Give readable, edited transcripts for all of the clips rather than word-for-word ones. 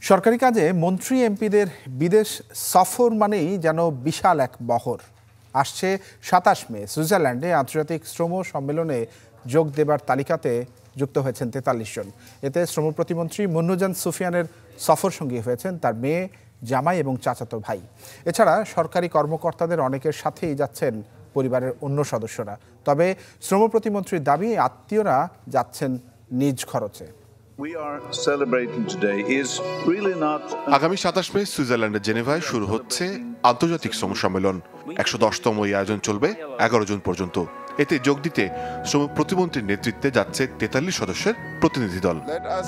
সরকারি কাজে মন্ত্রী এমপিদের বিদেশ সফর মানেই যেন বিশাল এক বহর। আসছে ২৭ মে সুইজারল্যান্ডে আন্তর্জাতিক শ্রম সম্মেলনে যোগ দেবার তালিকাতে যুক্ত হয়েছেন ৪৩ জন। এতে শ্রম প্রতিমন্ত্রী মুন্নুজান সুফিয়ানের সফর সঙ্গী হয়েছেন তার মেয়ে, জামাই এবং চাচাতো ভাই। এছাড়া সরকারি কর্মকর্তাদের অনেকের সাথেই যাচ্ছেন পরিবারের অন্য সদস্যরা। তবে শ্রম প্রতিমন্ত্রীর দাবি, আত্মীয়রা যাচ্ছেন নিজ খরচে। আগামী ২৭ মে সুইজারল্যান্ডের জেনেভায় শুরু হচ্ছে আন্তর্জাতিক শ্রম সম্মেলন। ১১০তম এই আয়োজন চলবে ১১ জুন পর্যন্ত। এতে যোগ দিতে শ্রম প্রতিমন্ত্রীর নেতৃত্বে যাচ্ছে ৪৩ সদস্যের প্রতিনিধি দল।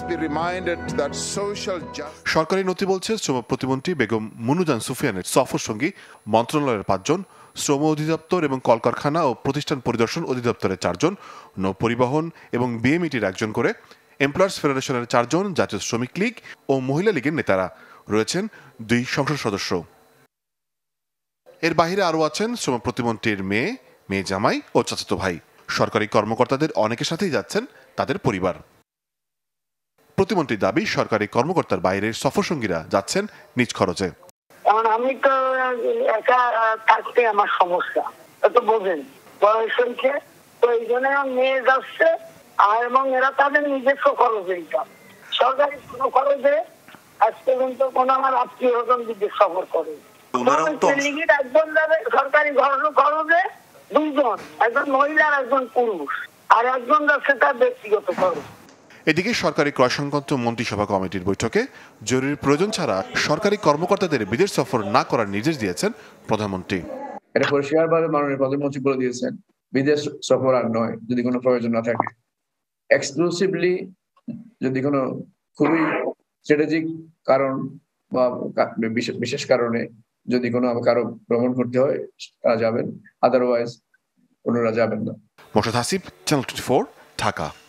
সরকারি নথি বলছে, শ্রম প্রতিমন্ত্রী বেগম মুন্নুজান সুফিয়ানের সফর সঙ্গী মন্ত্রণালয়ের ৫ জন, শ্রম অধিদপ্তর এবং কলকারখানা ও প্রতিষ্ঠান পরিদর্শন অধিদপ্তরের ৪ জন, নৌপরিবহন এবং বিএমইটির ১ জন করে, এমপ্লয়ার্স ফেডারেশনের ৪ জন, জাতীয় শ্রমিক লীগ ও মহিলা লীগের নেতারা রয়েছেন ২ সংসদ সদস্য। এর বাইরে আরও আছেন শ্রম প্রতিমন্ত্রীর মেয়ে, জামাই ও চাচাতো ভাই। সরকারি কর্মকর্তাদের অনেকের সাথেই যাচ্ছেন তাদের পরিবার। প্রতিমন্ত্রীর দাবি, সরকারি কর্মকর্তার বাইরের সফর সঙ্গীরা যাচ্ছেন নিজ খরচে। আমি তো একা থাকতে আমার সমস্যা, তো বোঝেন, বয়স হয়েছে, তো এই জন্য মেয়ে যাচ্ছে আর এবং এরা তাদের নিজস্ব খরচে ইনকাম। সরকারি কোনো খরচে আজ পর্যন্ত কোনো আমার আত্মীয় স্বজন বিদেশ সফর করে। একজন যাবে সরকারি খরচে, ২ জন, একজন মহিলা আর একজন পুরুষ, আর একজন যাচ্ছে তার ব্যক্তিগত খরচ। এদিকে সরকারি ক্রয় সংক্রান্ত মন্ত্রিসভা কমিটির বৈঠকে জরুরি প্রয়োজন ছাড়া সরকারি কর্মকর্তাদের বিদেশ সফর না করার নির্দেশ দিয়েছেন প্রধানমন্ত্রী। এটা পরিষ্কারভাবে মাননীয় প্রধানমন্ত্রী বলে দিয়েছেন, বিদেশ সফর আর নয় যদি কোনো প্রয়োজন না থাকে। এক্সক্লুসিভলি যদি কোনো খুবই স্ট্র্যাটেজিক কারণ বা বিশেষ কারণে যদি কোনো কারো ভ্রমণ করতে হয় তারা যাবেন, আদারওয়াইজ অন্যরা যাবেন না। মোর্শেদ হাসিব, চ্যানেল 24, ঢাকা।